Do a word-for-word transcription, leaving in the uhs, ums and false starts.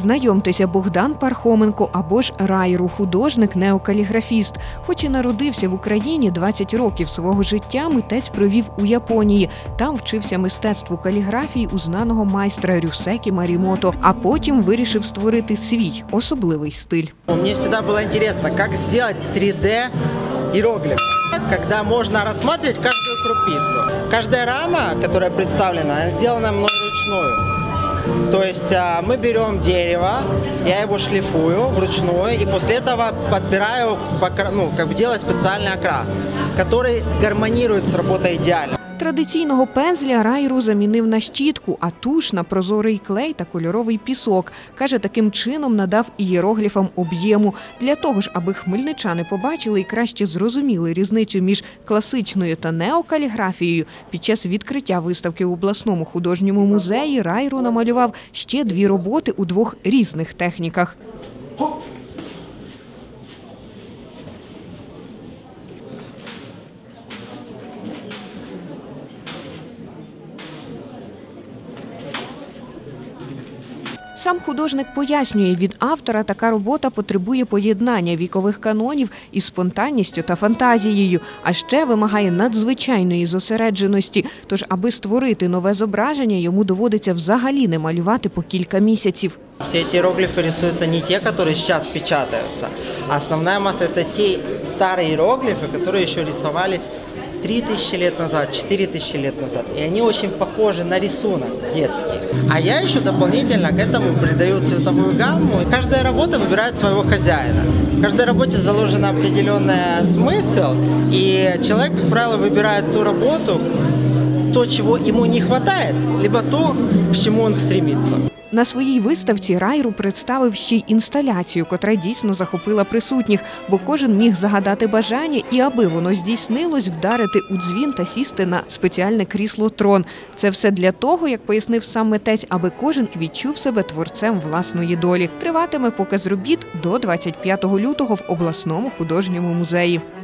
Знайомтеся, Богдан Пархоменко або ж Райру – художник-неокаліграфіст. Хоч і народився в Україні, двадцять років свого життя митець провів у Японії. Там вчився мистецтву каліграфії у знаного майстра Рюсекі Марімото, а потім вирішив створити свій особливий стиль. Мені завжди було цікаво, як зробити три дэ иероглиф, когда можно рассматривать каждую крупицу. Каждая рама, которая представлена, она сделана мной вручную. То есть мы берем дерево, я его шлифую вручную, и после этого подбираю, ну, как бы делаю специальный окрас, который гармонирует с работой идеально. Традиційного пензля Райру замінив на щітку, а туш – на прозорий клей та кольоровий пісок. Каже, таким чином надав ієрогліфам об'єму. Для того ж, аби хмельничани побачили і краще зрозуміли різницю між класичною та неокаліграфією, під час відкриття виставки у обласному художньому музеї Райру намалював ще дві роботи у двох різних техніках. Сам художник пояснює, від автора така робота потребує поєднання вікових канонів із спонтанністю та фантазією, а ще вимагає надзвичайної зосередженості. Тож, аби створити нове зображення, йому доводиться взагалі не малювати по кілька місяців. Всі ці іероглифи рисуються не ті, які зараз печатаються, а основна маса – це ті старі іероглифи, які ще рисувалися три тысячи лет назад, четыре тысячи лет назад. И они очень похожи на рисунок детский. А я еще дополнительно к этому придаю цветовую гамму. Каждая работа выбирает своего хозяина. В каждой работе заложен определенный смысл. И человек, как правило, выбирает ту работу, то, чего ему не хватает, либо то, к чему он стремится. На своїй виставці Райру представив ще й інсталяцію, котра дійсно захопила присутніх, бо кожен міг загадати бажання і, аби воно здійснилось, вдарити у дзвін та сісти на спеціальне крісло-трон. Це все для того, як пояснив сам митець, аби кожен відчув себе творцем власної долі. Триватиме показ робіт до двадцять п'ятого лютого в обласному художньому музеї.